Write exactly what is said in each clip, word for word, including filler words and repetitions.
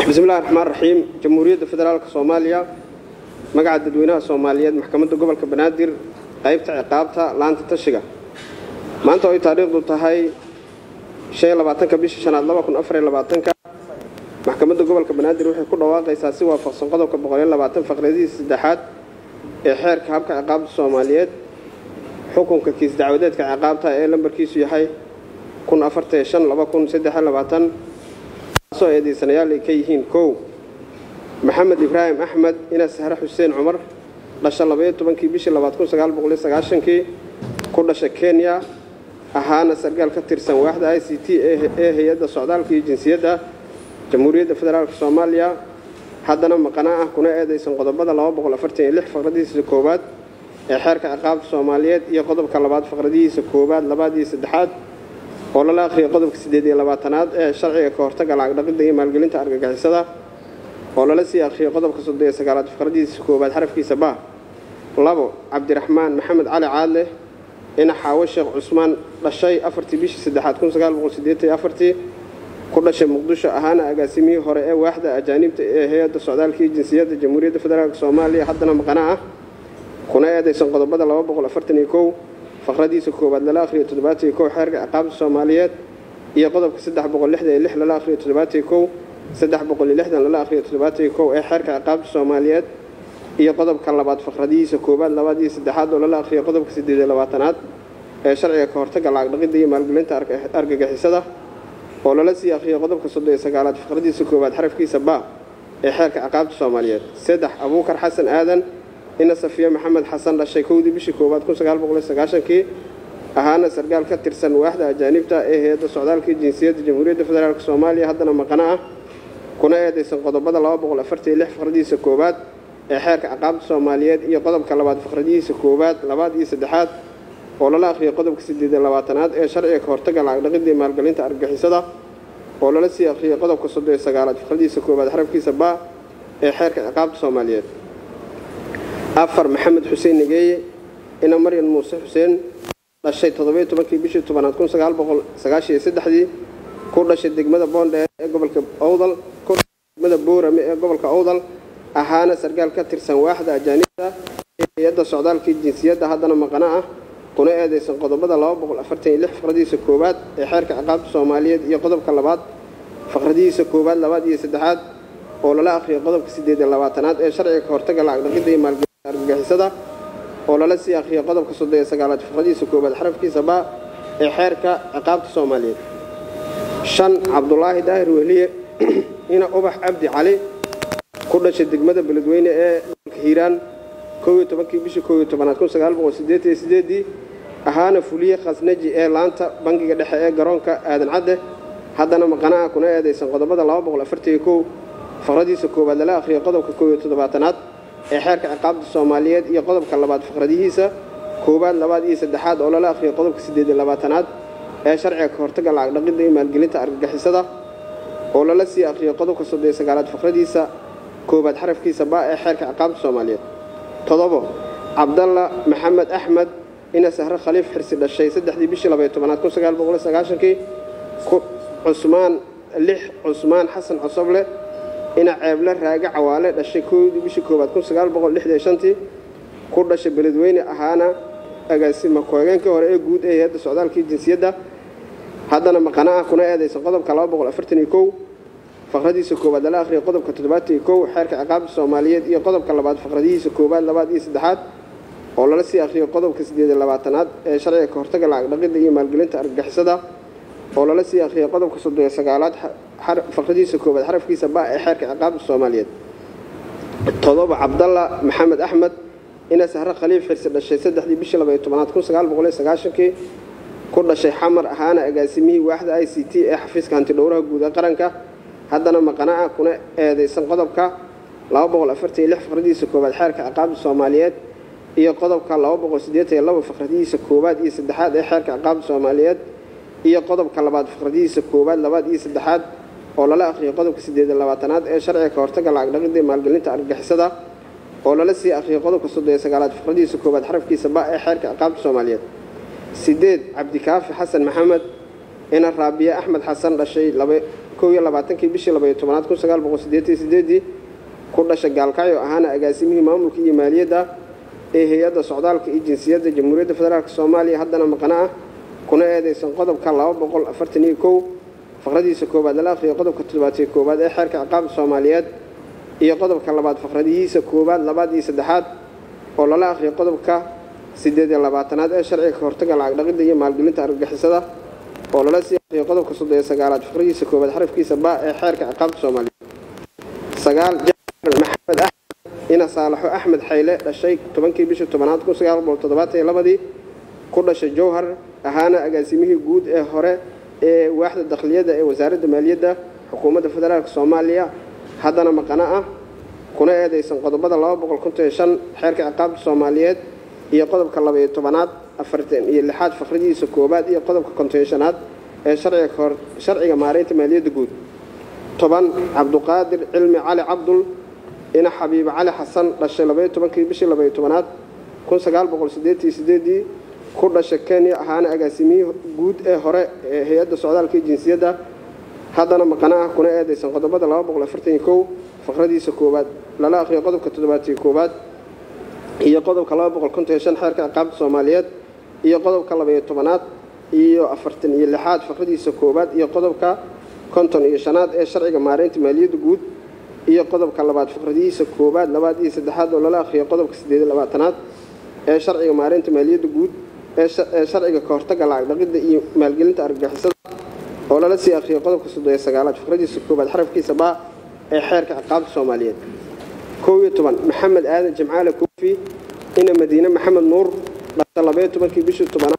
بسم الله الرحمن الرحيم. جمهورية فدرالك الصومالية مقعد ددوينها الصوماليات محكمة قبل كبنادر قيبت عقابتها لان تتشجع ما أنت أي تاريخ ضدها شيء لبعتنك بيش شناد لبا كن أفري لبعتنك محكمة قبل كبنادر وحي كل واقع أساسي وفصل قدم كبقولين لبعتن فقردي السداحات إحير كهبك عقاب الصوماليات حكم كيس دعوات كعقابتها إيه لمبر كيس يحي كن أفرت شن لبا كن سداح لبعتن soo eedeysanayaal ay ka yihiin kow maxamed ibraahim axmed ina sahra xuseen cumar dhashay laba iyo tobankii bishii labaad kun sagaal boqol iyo sagaashan-kii ku dhashay Kenya ahaana sargaal ka tirsan waaxda I C T ee hay'adda socdaalka iyo jinsiyadda Jamhuuriyadda Federaalka Soomaaliya haddana maqana ah kuna eedeysan qodobada laba boqol afartan iyo lix faqradiisa koowaad ee xeerka ciqaabta Soomaaliyeed iyo qodobka labaad faqradiisa koowaad labaad iyo saddexaad oo la akhriyo qodobka sideed iyo labaatanaad ee sharciga ka hortagga lacag dhaqidda iyo maalgelinta argagixisada oo la sii akhriyo qodobka soddon iyo sagaalaad faqradiisa koowaad xarafkiisa ba labo Cabdiraxmaan Maxamed Cali Caadle ina xaawo Sheekh Cusmaan dhashay afartii bishii saddexaad kun sagaal boqol siddeetan iyo afar ku dhashay Muqdisho ahaana agaasimihii hore ee waaxda ajaanibta ee hay'adda socdaalka iyo jinsiyadda Jamhuuriyadda Federaalka Soomaaliya haddana maqana ah kuna eedeysan qodobada laba boqol afartan iyo kow فقرديس كوباد لا آخر تدباتي كو حرق عقاب الصوماليات يقضب كسدح بقول لحدة لح لا آخر تدباتي كو سدح بقول لحدة لا آخر تدباتي كو أي حرق عقاب الصوماليات يقضب كلابات فقرديس كوباد لوادي سدحات ولا آخر يقضب كسديد لواتنات شرعي كهرتك على عقد دي مالجلنت أرجع حسده ولا لسي آخر يقضب كسديد سجالات فقرديس كوباد حرف كي سبا أي حرق عقاب الصوماليات سدح أبو بكر حسن آذن إن صفية محمد حسن الشيكودي بشكوبات كل سجال بقول سجاشن كي أهانا سرقال كتير سن واحدة أجانبتا إيه هي السعودال كي جنسية جمهورية فدرالك الصومالية هذا مقنعة كنا يدي سن قضب بدل الله بقول أفرتي لح فقردي سكوبات إحياك عقاب الصوماليات إيه قضب كلبات فقردي سكوبات لباد يسدحات ولا لا أخي قضب كسديد اللواتنات إيه شرعي كهرتك على عقد مالجلنت أرجع حسده ولا لسي أخي قضب كصدق سجالات فقردي سكوبات حرف كي سبا إحياك عقاب الصوماليات أفر محمد حسين نجاي إن مريم موسى حسين الشيء تضبيه تبكي بيش تبان تكون سجال بقول سجاشي سد حدي كل شيء دق مدة بون قبل كأوضل كل مدة بورة قبل كأوضل أهانا سرقال كتير سن واحدة أجانبة يد السعودال كي جنسية هذا ما قناعة كنا هذا سن قضب بدل الله بقول أفرتين لح فقردي سكوبات يحرك عقاب الصومالية يقضب كلبات فقردي سكوبات لباد يسدحات ولا لا أخي قضب كسيد اللواتنات شرعي كهرتك على عقد مال argagixisada oo la sii akhriyo qodobka soddon iyo sagaalaad faqradiisa koobaad xarafkiisa ba ee xeerka ciqaabta Soomaaliyeed shan Cabdullaahi Daahir Wehliye ina Ubax Abdi Cali ku dhashay degmada Beledweyne ee Hiiraan kow iyo tobankii bishii kow iyo tobanaad kun sagaal boqol siddeetan iyo siddeed ahaana fuliye khasnaji ee laanta bangiga dhexe ee garoonka Aadan Cadde haddana maqnaa kuna eedeysan qodobada laba boqol afartan iyo kow faqradiisa koobaad la akhriyo qodobka kow iyo toddobaatanaad ee xeerka ciqaabta Soomaaliyeed iyo qodobka labaad faqradihiisa koobaad labaad iyo saddexaad oo la akhriyo qodobka sideed iyo labaatanaad ee sharciga ka hortagga lacag dhaqidda iyo maalgelinta argagixisada oo la sii akhriyo qodobka soddon iyo sagaalaad faqradiisa koobaad xarafkiisa ba ee xeerka ciqaabta Soomaaliyeed todobo Cabdalla Maxamed Axmed ina Sahra Khaliif Xirsi dhashay saddexdii bishii laba iyo tobanaad kun sagaal boqol sagaashan-kii Cusmaan lix Cusmaan Xasan Cosoble ina ceebla raaga cawaale dhashay koodii bishii koobaad kun sagaal boqol lixdan iyo shan ku dhashay Beledweyne ahaana agaasima ku-xigeenka hore ee guud ee hay'adda socdaalka iyo jinsiyadda haddana maqnaa kuna eedeysan qodobka laba boqol afartan iyo kow faqradiisa koobaad la akhriyo qodobka toddobaatan iyo kow xeerka ciqaabta Soomaaliyeed iyo qodobka labaad faqradihiisa koobaad labaad iyo saddexaad oo la sii akhriyo qodobka sideed iyo labaatanaad ee sharciga ka hortagga lacag dhaqidda iyo maalgelinta argagixisada oo la sii akhriyo qodobka soddon iyo sagaalaad faqradiisa koobaad xarafkiisa ba ee xeerka ciqaabta Soomaaliyeed todoba Cabdalla Maxamed Axmed ina Sahra Khaliif Xirsi dhashay saddexdii bishii laba iyo tobanaad kun sagaal boqol sagaashan-kii ku dhashay Xamar ahaana agaasimihii waaxda I C T ee xafiiska antidhowraha guud ee qaranka haddana maqnaa kuna eedeysan qodobka laba boqol afartan iyo lix faqradiisa koobaad xeerka ciqaabta Soomaaliyeed iyo qodobka laba boqol siddeetan iyo laba faqradiisa koobaad iyo saddexaad ee xeerka ciqaabta Soomaaliyeed iyo qodobka labaad faqradiisa koobaad labaad iyo saddexaad oo la akhriyo qodobka sideed iyo labaatanaad ee sharciga ka hortagga lacag dhaqidda iyo maalgelinta argagixisada oo la sii akhriyo qodobka soddon iyo sagaalaad faqradiisa koobaad xarafkiisa ba ee xeerka ciqaabta Soomaaliyeed sideed Cabdikaafi Xasan Maxamed ina Raabiye Axmed Xasan dhashay laba kow iyo labaatankii bishii laba iyo tobnaad kun sagaal boqol siddeetan iyo siddeed ku dhashay Gaalkacyo ahaana agaasimihii maamulka iyo maaliyadda ee hay'adda socdaalka iyo jinsiyadda Jamhuuriyadda Federaalka Soomaaliya haddana maqana ah kuna eedeysan qodobka laba boqol afartan iyo kow faqradiisa koowaad la akhriyo qodobka toddobaad ee koowaad ee xeerka ciqaabta Soomaaliyeed iyo qodobka labaad faqradiisa koowaad labaad iyo saddexaad oo lala akhriyo qodobka siddeed iyo labaatanaad ee sharciga ka hortagga lacag dhaqidda iyo maalgelinta argagixisada oo lala sii akhriyo qodobka soddon iyo sagaalaad faqradiisa koowaad xarafkiisa ba ee xeerka ciqaabta Soomaaliyeed sagaal maxamed axmed ina saalaxo axmed xayle dhashay tobankii bishii tobnaad kun sagaal boqol toddobaatan iyo laba ku dhashay Jowhar ahaana agaasimihii guud ee hore ee waaxda dakhliyeedda ee wasaaradda maaliyadda xukuumadda federaalka Soomaaliya haddana maqana ah kuna eedeysan qodobada laba boqol konton iyo shan xeerka ciqaabta Soomaaliyeed iyo qodobka laba iyo tobnaad afartan iyo lixaad faqradiisa koowaad iyo qodobka konton iyo shanaad ee sharciga hor sharciga maareynta maaliyadda guud toban Cabduqaadir Cilmi Cali Cabdul ina Xabiib Cali Xasan dhashay laba iyo tobankii bishii laba iyo tobnaad kun sagaal boqol siddeetan iyo siddeed ku dhashay Kenya ahaana agaasimihii guud ee hore ee hay'adda socdaalka iyo jinsiyadda haddana maqana ah kuna eedeysan qodobada laba boqol afartan iyo kow faqradiisa koowaad lala akhriyo qodobka toddobaad iyo koowaad iyo qodobka laba boqol konton iyo shan xeerka ciqaabta Soomaaliyeed iyo qodobka laba iyo tobnaad iyo afartan iyo lixaad faqradiisa koowaad iyo qodobka konton iyo shanaad ee sharciga maareynta maaliyadda guud iyo qodobka labaad faqradiisa koowaad labaad iyo saddexaad oo lala akhriyo qodobka siddeed iyo labaatanaad ee sharciga maareynta maaliyadda guud ee sharciga ka hortagga lacag dhaqidda iyo maalgelinta argagixisada oo lala sii akhriyo qodobka soddon iyo sagaalaad faqradiisa koowaad xarafkiisa ba ee xeerka ciqaabta Soomaaliyeed kow iyo toban maxamed aadan Jimcaale Koofi ina Madiina Maxamed Nuur dhashay laba iyo tobankii bishii tobnaad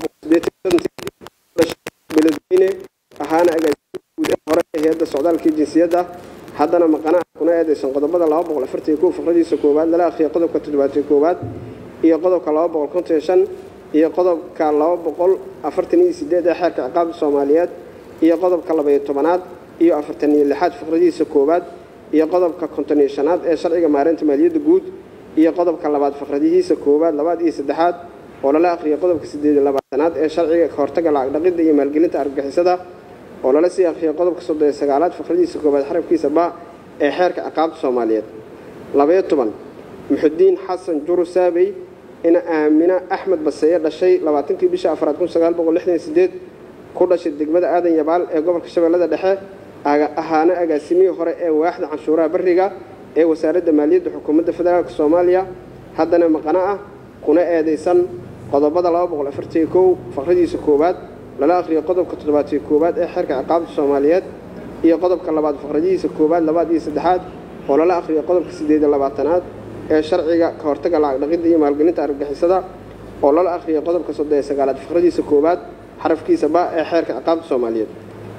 beledweyne ahaana agaasimihii guud ee hore ee hay'adda socdaalka iyo jinsiyadda haddana maqana kuna eedeysan qodobada laba boqol afartan iyo kow faqradiisa koowaad lala akhriyo qodobka toddobaad iyo koowaad iyo qodobka laba boqol konton iyo shan iyo qodobka laba boqol afartan iyo siddeed ee xeerka ciqaabta Soomaaliyeed iyo qodobka laba iyo tobnaad iyo afartan iyo lixaad faqradiisa koowaad iyo qodobka konton iyo shanaad ee sharciga maareynta maaliyadda guud iyo qodobka labaad faqradiisa koowaad labaad iyo saddexaad oo lala akhriyo qodobka siddeed iyo labaatanaad ee sharciga ka hortagga lacag dhaqidda iyo maalgelinta argagixisada oo lala sii akhriyo qodobka soddon iyo sagaalaad faqradiisa koowaad xarafkiisa ba ee xeerka ciqaabta Soomaaliyeed laba iyo toban Muxudiin Xasan Juru Saabay ina Aamina Axmed Baseeye dhashay labaatankii bishii afraad kun sagaal boqol lixdan iyo siddeed ku dhashay degmada Aadan Yabaal ee gobolka Shabeellada Dhexe ahaana agaasimihii hore ee waaxda canshuuraha bariga ee wasaaradda maaliyadda xukuumadda federaalka Soomaaliya haddana maqana ah kuna eedeysan qodobada laba boqol afartan iyo kow faqradiisa koowaad lala akhriyo qodobka toddobaad iyo koowaad ee xeerka ciqaabta Soomaaliyeed iyo qodobka labaad faqradiisa koowaad labaad iyo saddexaad oo lala akhriyo qodobka siddeed iyo labaatanaad ee sharciga ka hortagga lacag dhaqidda iyo maalgelinta argagixisada oo lala akhriyo qodobka soddon iyo sagaalaad faqradiisa koowaad xarafkiisa ba ee xeerka ciqaabta Soomaaliyeed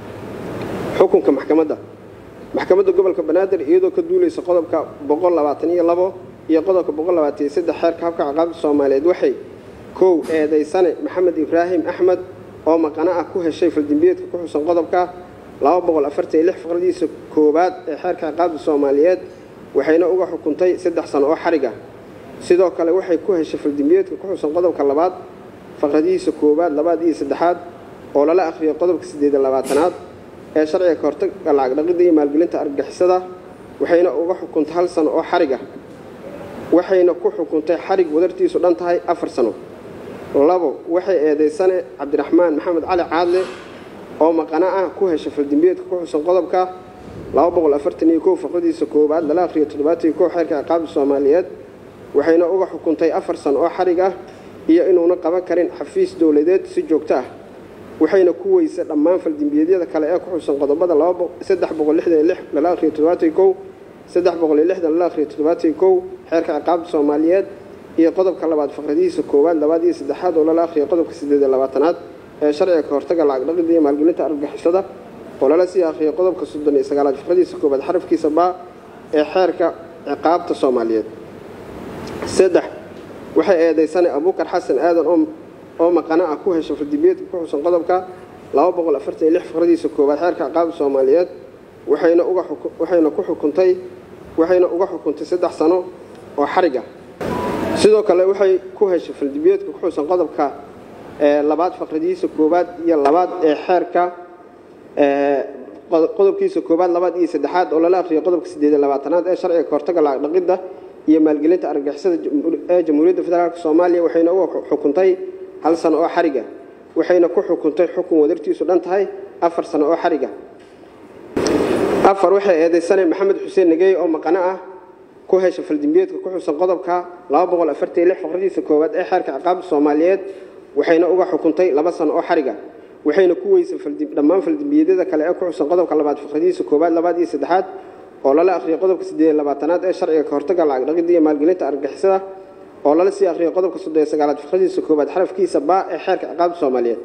xukunka maxkamadda maxkamadda gobolka Banaadir iyadoo ka duuleysa qodobka boqol labaatan iyo laba iyo qodobka boqol labaatan iyo saddex xeerka habka ciqaabta Soomaaliyeed waxay kow eedeysane Maxamed Ibraahim Axmed oo maqana ah ku heshay faldambiyeedka ku xusan qodobka laba boqol afartan iyo lix faqradiisa koowaad ee xeerka ciqaabta Soomaaliyeed waxayna uga xukuntay saddex sano oo xariga sidoo kale waxay ku heshay faldambiyeedka ku xusan qodobka labaad faqradiisa koowaad labaad iyo saddexaad oo lala akhriyo qodobka siddeed iyo labaatanaad ee sharciga ka hortagga lacag dhaqidda iyo maalgelinta argagixisada waxayna uga xukuntay hal sano oo xariga waxayna ku xukuntay xarig wadartiisu dhan tahay afar sano labo waxay eedeysane Cabdiraxmaan Maxamed Cali Caadle oo maqana ah ku heshay faldambiyeedka ku xusan qodobka laba boqol afartan iyo kow faqradiisa koowaad lala akhriyo toddobaad iyo kow xeerka ciqaabta Soomaaliyeed waxayna uga xukuntay afar sano oo xarig ah iyo inuuna qaban karin xafiis dawladeed si joogto ah waxayna ku weysay dhammaan faldambiyeedyada kale ee ku xusan qodobada saddex boqol lixdan iyo lix lala akhriyo toddobaad iyo kow saddex boqol iyo lixdan lala akhriyo toddobaad iyo kow xeerka ciqaabta Soomaaliyeed iyo qodobka labaad faqradiisa koowaad labaad iyo saddexaad oo lala akhriyo qodobka siddeed iyo labaatanaad ee sharciga ka hortagga lacag dhaqidda iyo maalgelinta argagixisada oo lala sii akhriyo qodobka soddon iyo sagaalaad faqradiisa koowaad xarafkiisa ba ee xeerka ciqaabta Soomaaliyeed saddex waxay eedeysanay Abuukar Xasan Aadan oo oo maqana ah ku heshay faldambiyeedka ku xusan qodobka laba boqol afartan iyo lix faqradiisa koowaad xeerka ciqaabta Soomaaliyeed waxayna uga waxayna ku xukuntay waxayna uga xukuntay saddex sano oo xariga sidoo kale waxay ku heshay faldambiyeedka ku xusan qodobka ee labaad faqradiisa koowaad iyo labaad ee xeerka ee qodobkiisa koobaad labaad iyo saddexaad oo lala akhriyo qodobka siddeed iyo labaatanaad ee sharciga ka hortagga lacag dhaqidda iyo maalgelinta argagixisada ee Jamhuuriyadda Federaalka Soomaaliya waxayna ugu xukuntay hal sano oo xariga waxayna ku xukuntay xukun wadartiisu dhan tahay afar sano oo xariga afar waxay eedeysanay Maxamed Xuseen Nagey oo maqana ah ku hesha faldimbiyeedka ku xusan qodobka laba boqol afartan iyo lix faqradiisa koowaad ee xeerka ciqaabta Soomaaliyeed waxayna uga xukuntay laba sano oo xariga waxayna ku weysay faldim dhammaan faldimbiyeedada kale ee ku xusan qodobka labaad faqradiisa koowaad labaad iyo saddexaad oo lala akhriyo qodobka siddeed iyo labaatanaad ee sharciga ka hortagga lacag dhaqidda iyo maalgelinta argagixisada oo lala sii akhriyo qodobka soddon iyo sagaalaad faqradiisa koowaad xarafkiisa ba ee xeerka ciqaabta Soomaaliyeed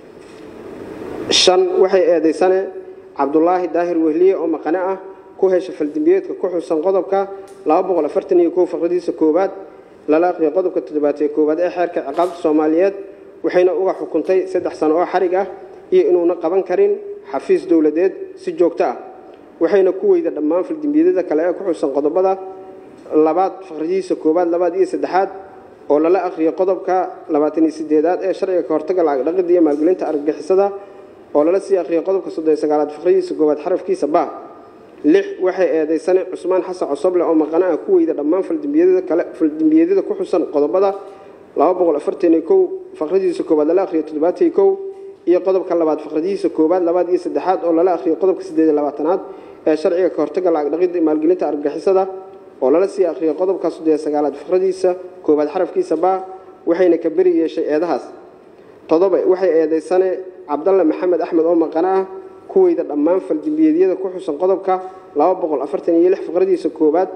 shan waxay eedeysanay Cabdullaahi Daahir Wehliye oo maqana ah ku hesha faldimbiyeedka ku xusan qodobka laba boqol afartan iyo kow faqradiisa koowaad lala akhriyo qodobka toddobaad iyo koowaad ee xeerka ciqaabta Soomaaliyeed waxayna uga xukuntay saddex sano oo xarig ah iyo inuuna qaban karin xafiis dawladeed si joogto ah waxayna ku weyda dhammaan faldimbiyeedada kale ee ku xusan qodobada labaad faqradiisa koowaad labaad iyo saddexaad oo lala akhriyo qodobka labaatan iyo siddeedaad ee sharciga ka hortagga lacag dhaqidda iyo maalgelinta argagixisada oo lala sii akhriyo qodobka soddon iyo sagaalaad faqradiisa koowaad xarafkiisa ba lix waxay eedeysanay Cusmaan Xasan Cosoble oo maqana ah ku weyda dhammaan faldimbiyeedada kale faldimbiyeedada ku xusan qodobada laba boqol afartan iyo kow faqradiisa koowaad lala akhriyo toddobaad iyo kow iyo qodobka labaad faqradiisa koowaad labaad iyo saddexaad oo lala akhriyo qodobka siddeed iyo labaatanaad ee sharciga ka hortagga lacag dhaqidda iyo maalgelinta argagixisada oo lala sii akhriyo qodobka soddon iyo sagaalaad faqradiisa koowaad xarafkiisa ba waxayna ka bari yeeshay eedahaas toddoba waxay eedeysanay Cabdalle Maxamed Axmed oo maqana ah ku weyda dhammaan faldimbiyeedyada ku xusan qodobka laba boqol afartan iyo lix faqradiisa koowaad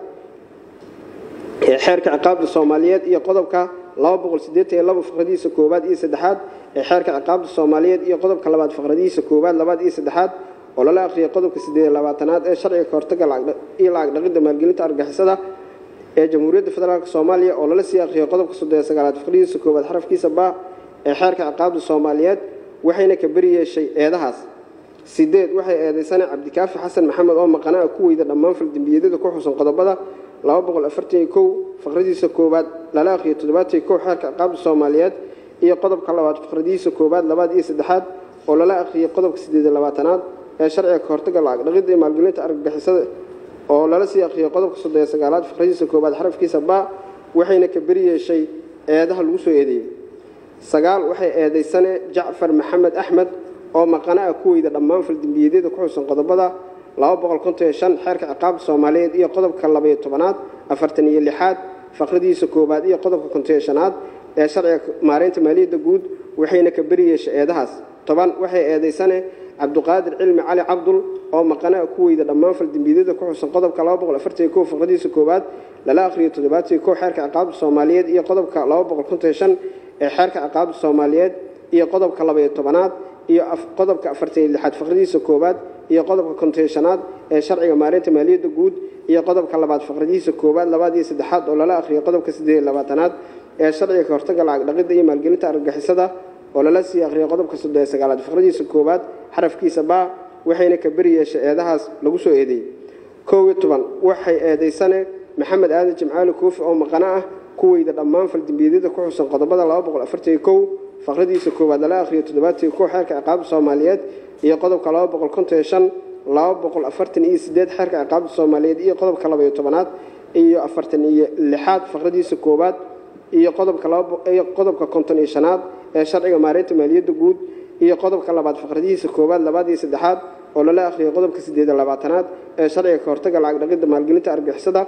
ee xeerka ciqaabta Soomaaliyeed iyo qodobka laba boqol siddeetan iyo laba faqradiisa koowaad iyo saddexaad ee xeerka ciqaabta Soomaaliyeed iyo qodobka labaad faqradiisa koowaad labaad iyo saddexaad oo lala akhriyo qodobka siddeed iyo labaatanaad ee sharciga ka hortagga lacag iyo lacag dhaqidda maalgelinta argagixisada ee Jamhuuriyadda Federaalka Soomaaliya oo lala sii akhriyo qodobka soddon iyo sagaalaad faqradiisa koowaad xarafkiisa ba ee xeerka ciqaabta Soomaaliyeed waxayna ka bari yeeshay eedahaas sideed waxay eedeysanay Cabdikaafi Xasan Maxamed oo maqana ah ku weyda dhammaan faldimbiyeedada ku xusan qodobada laba boqol afartan iyo kow faqradiisa koowaad lala akhriyo toddobaad iyo kow xeerka ciqaabta Soomaaliyeed iyo qodobka labaad faqradiisa koowaad labaad iyo saddexaad oo lala akhriyo qodobka siddeed iyo labaatanaad ee sharciga ka hortagga lacag dhaqidda iyo maalgelinta argagixisada oo lala sii akhriyo qodobka soddon iyo sagaalaad faqradiisa koowaad xarafkiisa ba waxayna ka bari yeeshay eedaha lagu soo eedeeyay sagaal waxay eedeysanay Jacfar Maxamed Axmed oo maqana ah ku weyda dhammaan faldimbiyeedyada ku xusan qodobada laba boqol konton iyo shan xeerka ciqaabta Soomaaliyeed iyo qodobka laba iyo tobanaad afartan iyo lixaad faqradiisa koowaad iyo qodobka konton iyo shanaad ee sharciga maareynta maaliyadda guud waxayna ka bari yeeshay eedahaas toban waxay eedeysanay Cabduqaadir Cilmi Cali Cabdul oo maqana ah ku weyda dhammaan faldimbiyeedyada ku xusan qodobka laba boqol afartan iyo kow faqradiisa koowaad lala akhriyo toddobaad iyo kow xeerka ciqaabta Soomaaliyeed iyo qodobka laba boqol konton iyo shan ee xeerka ciqaabta Soomaaliyeed iyo qodobka laba iyo tobanaad iyo qodobka afartan iyo lixaad faqradiisa koowaad iyo qodobka konton iyo shanaad ee sharciga maareynta maaliyadda guud iyo qodobka labaad faqradiisa koowaad labaad iyo saddexaad oo lala akhriyo qodobka siddeed iyo labaatanaad ee sharciga ka hortagga lacag dhaqidda iyo maalgelinta argagixisada oo lala sii akhriyo qodobka soddon iyo sagaalaad faqradiisa koowaad xarafkiisa ba waxayna ka bari yeeshay eedahaas lagu soo eedeeyay kow iyo toban waxay eedeysanay Maxamed Aadan Jimcaali Koofi oo maqana ah ku weyda dhammaan faldimbiyeedyada ku xusan qodobada laba boqol afartan iyo kow faqradiisa koowaad lala akhriyo toddobaad iyo kow xeerka ciqaabta Soomaaliyeed iyo qodobka laba boqol konton iyo shan laba boqol afartan iyo siddeed xeerka ciqaabta Soomaaliyeed iyo qodobka laba iyo tobanaad iyo afartan iyo lixaad faqradiisa koowaad iyo qodobka laba iyo qodobka konton iyo shanaad ee sharciga maareynta maaliyadda guud iyo qodobka labaad faqradiisa koowaad labaad iyo saddexaad oo lala akhriyo qodobka siddeed iyo labaatanaad ee sharciga ka hortagga lacag dhaqidda maalgelinta argagixisada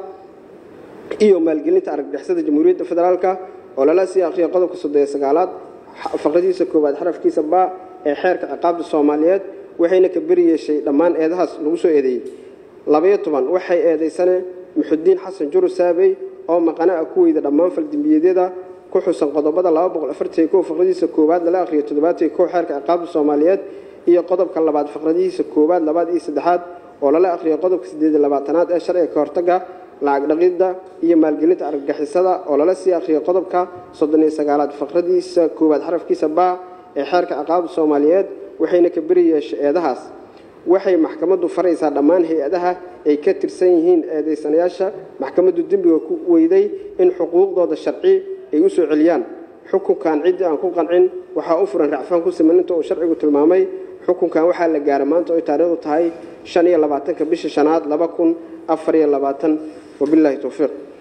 iyo maalgelinta argagixisada Jamhuuriyadda Federaalka oo lala sii akhriyo qodobka soddon iyo sagaalaad faqradiisa koowaad xarafkiisa ba ee xeerka ciqaabta Soomaaliyeed waxayna ka bari yeeshay dhammaan eedahaas lagu soo eedeeyay laba iyo toban waxay eedeysanay Muxudiin Xasan Juru Saabay oo maqana ah ku weyda dhammaan faldimbiyeedyada ku xusan qodobada laba boqol afartan iyo kow faqradiisa koowaad lala akhriyo toddobaad iyo kow xeerka ciqaabta Soomaaliyeed iyo qodobka labaad faqradiisa koowaad labaad iyo saddexaad oo lala akhriyo qodobka siddeed iyo labaatanaad ee sharciga ka hortagga lacag dhaqidda iyo maalgelinta argagixisada oo lala sii akhriyo qodobka soddon iyo sagaalaad faqradiisa koowaad xarafkiisa ba ee xeerka ciqaabta Soomaaliyeed waxayna ka bari yeeshay eedahaas waxay maxkamaddu faraysaa dhammaan hay'adaha ay ka tirsan yihiin eedeysanayaasha maxkamaddu dembiga ku weyday in xuquuqdooda sharci ay u soo celiyaan xukunkan cid aan ku qancin waxa u furan racfaan ku sameynta oo sharcigu tilmaamay xukunkan waxaa la gaaray maanta oo taariikhdu tahay shan iyo labaatanka bisha shanaad laba kun afar iyo labaatan wabillahi tawfiiq